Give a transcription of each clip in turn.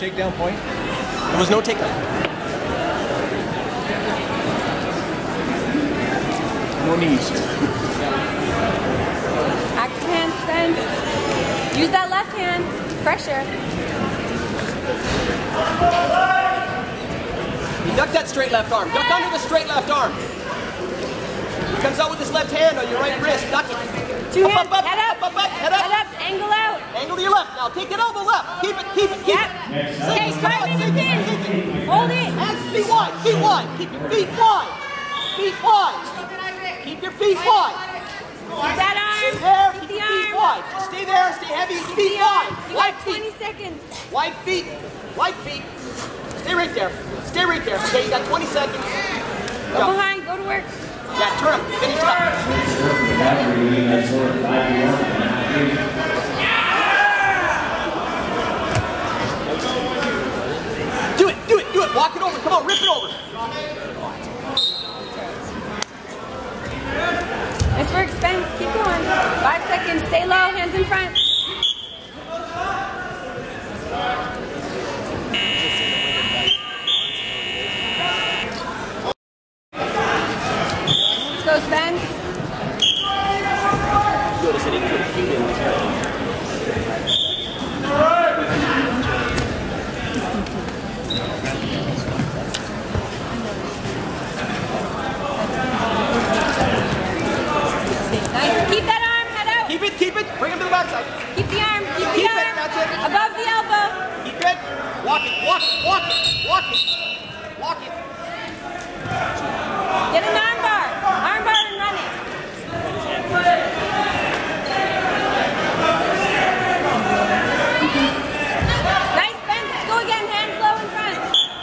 takedown point? There was no takedown. No knees. Active hand, Spence. Use that left hand. Pressure. He ducked that straight left arm. Duck under the straight left arm. He comes out with his left hand on your right wrist. Duck it. Two hands. Up, Head up. head up. Head up. Angle out. Angle to your left. Now take it elbow left. Keep it, keep it, keep Yep. it. Okay, drive in the pin. Hold it. Hands feet wide. Feet wide. Keep your feet wide. Feet wide. Keep your feet wide. Keep that arm. Stay there. Keep Keep the your feet arm. wide. Just stay there. Stay heavy. Feet wide. You Wide got feet. 20 seconds. Wide feet. Wide feet. Stay right there. Stay right there. Okay, you got 20 seconds. Go behind. Go to work. Yeah, turn up. Finish it up. Do it. Do it. Do it. Walk it over. Come on. Rip it over. Nice work, Spence. Keep going. 5 seconds. Stay low. Hands in front. Let's go, Spence. Keep that arm, head out. Keep it, keep it. Bring him to the backside. Keep the arm, keep the Keep arm. it, that's it. Above the elbow. Keep it. Walk it, walk it, walk it, walk it. Walk it. Get an arm bar. Arm bar and run it. Nice, Spence. Let's go again. Hands low in front.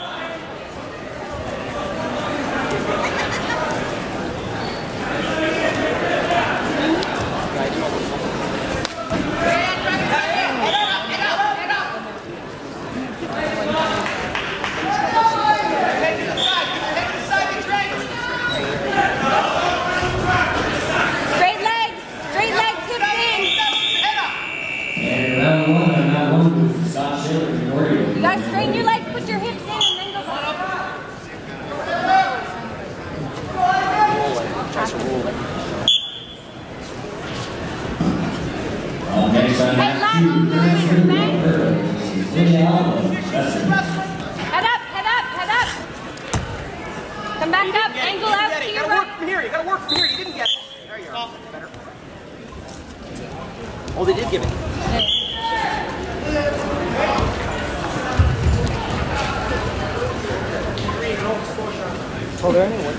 Straight legs, hips in. You gotta straighten your legs, put your hips in, and then go back. Hey, last movement, Head up, head up, head up. Come back up, angle out to You your gotta work right. from here. You gotta work from here. You didn't get it. There you are. Better. Oh, they did give it. Oh, there anyway.